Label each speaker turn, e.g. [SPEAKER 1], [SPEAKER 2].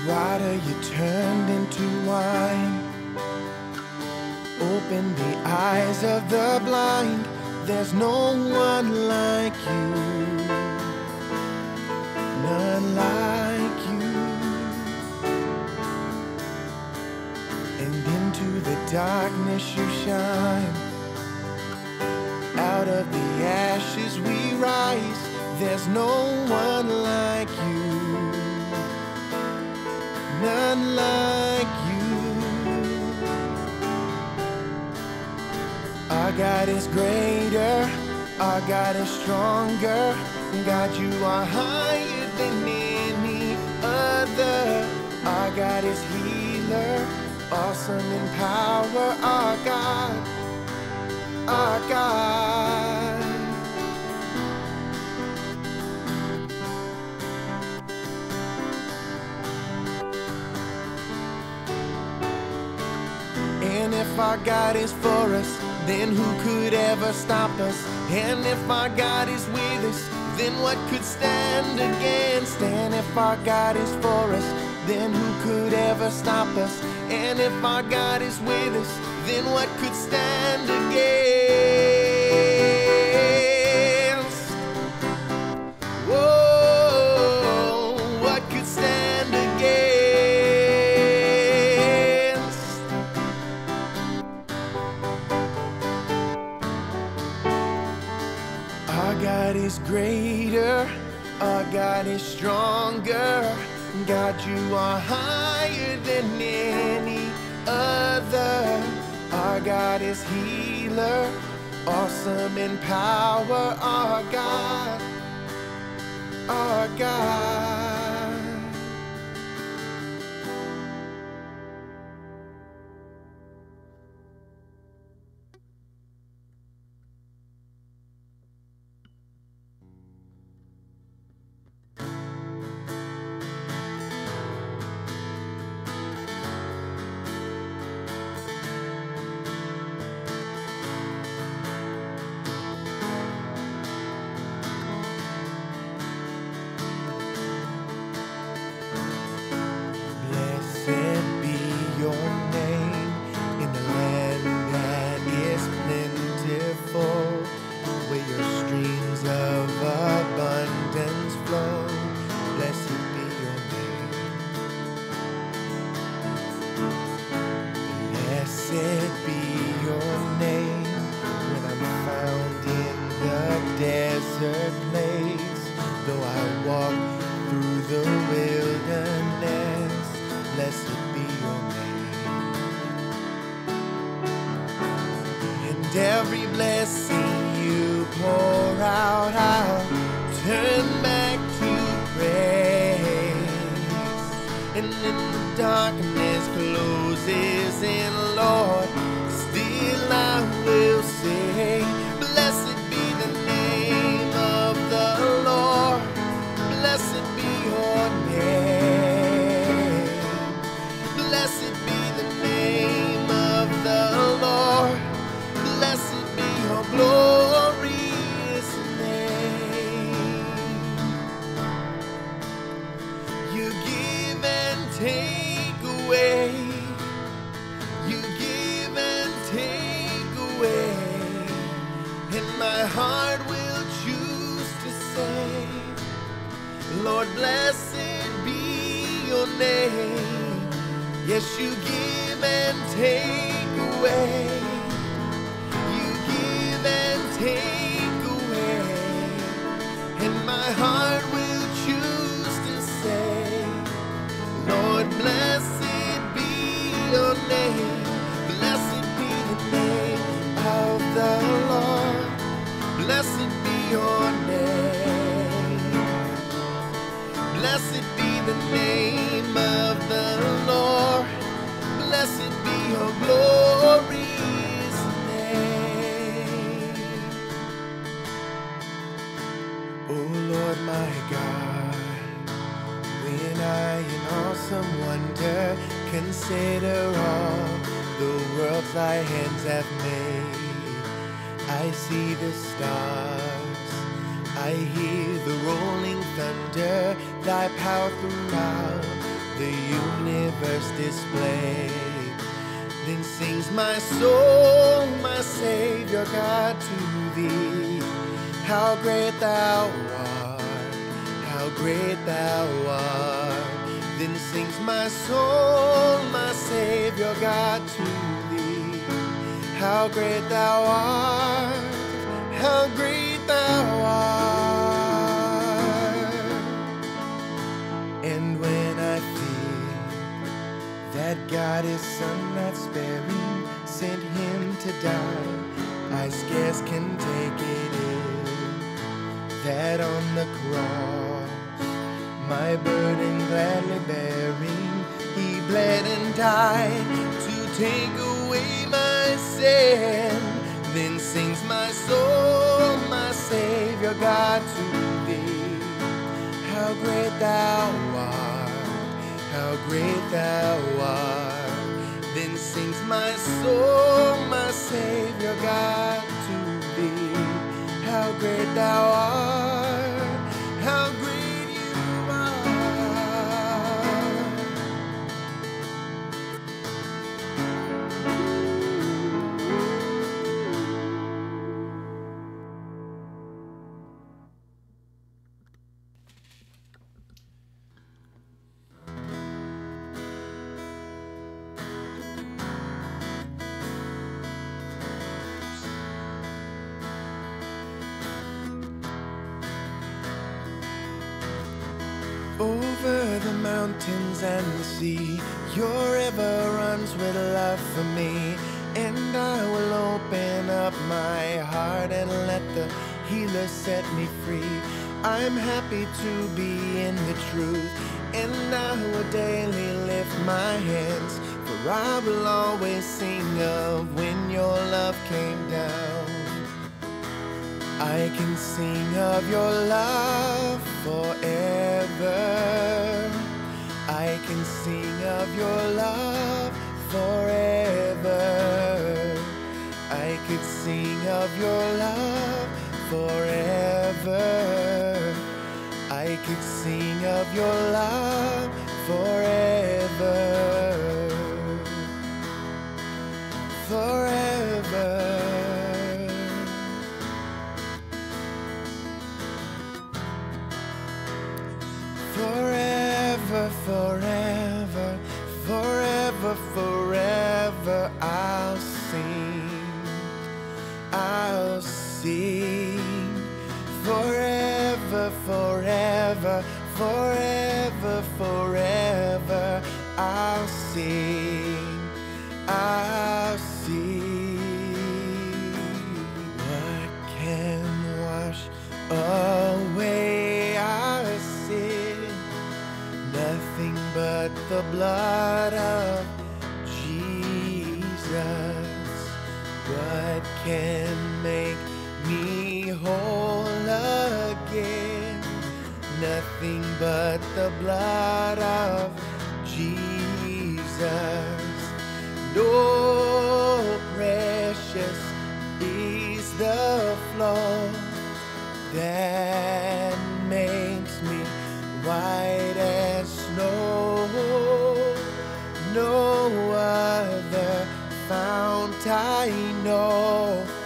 [SPEAKER 1] water you turned into wine. Open the eyes of the blind. There's no one like you, none like you. And into the darkness you shine. Out of the ashes we rise. There's no one like you, none like you. Our God is greater, our God is stronger. God, you are higher than any other. Our God is healer, awesome in power. Our God, our God. And if our God is for us, then who could ever stop us? And if our God is with us, then what could stand against? And if our God is for us, then who could ever stop us? And if our God is with us, then what could stand against? Whoa, what could stand against? Our God is greater, our God is stronger. God, you are higher than any other. Our God is healer, awesome in power. Our God, our God. Blessed be your name in the land that is plentiful, where your streams of abundance flow. Blessed be your name. Blessed be your name when I'm found in the desert place. Though I walk through the wilderness, blessed be your name. And every blessing you pour out, I'll turn back to praise. And in the darkness closes in, Lord, still I will say, blessed be the name of the Lord. Blessed be your name. Blessed be the name of the Lord. Blessed be your glorious name. You give and take away. You give and take away. And my heart will choose to say, Lord, blessed be your name. Yes, you give and take away. You give and take away. And my heart will choose to say, Lord, blessed be your name. Blessed be the name of the Lord. Blessed be your name. Blessed be the name of the Lord. Blessed be your glorious name. Oh Lord my God, when I in awesome wonder consider all the worlds thy hands have made, I see the stars, I hear the rolling thunder, thy power throughout the universe displayed. Then sings my soul, my Savior God, to thee. How great thou art, how great thou art. Then sings my soul, my Savior God, to thee. How great thou art, how great thou art. And when I think that God His Son not sparing sent Him to die, I scarce can take it in, that on the cross, my burden gladly bearing, He bled and died to take away my sin. Then sings my soul, my Savior God, to thee. How great thou art, how great thou art. Then sings my soul, my Savior God, to thee. How great thou art, how great you are. Over the mountains and the sea, your river runs with love for me. And I will open up my heart and let the healer set me free. I'm happy to be in the truth, and I will daily lift my hands, for I will always sing of when your love came down. I can sing of your love forever. I can sing of your love forever. I could sing of your love forever. I could sing of your love forever. Forever. Forever, forever, forever, forever, I'll sing, I'll sing. Forever, forever, forever, forever, I'll sing, I'll sing. What can wash away our sin? Nothing but the blood of Jesus. What can make me whole again? Nothing but the blood of Jesus. No, precious is the flow that makes me white as snow. No other fount I know.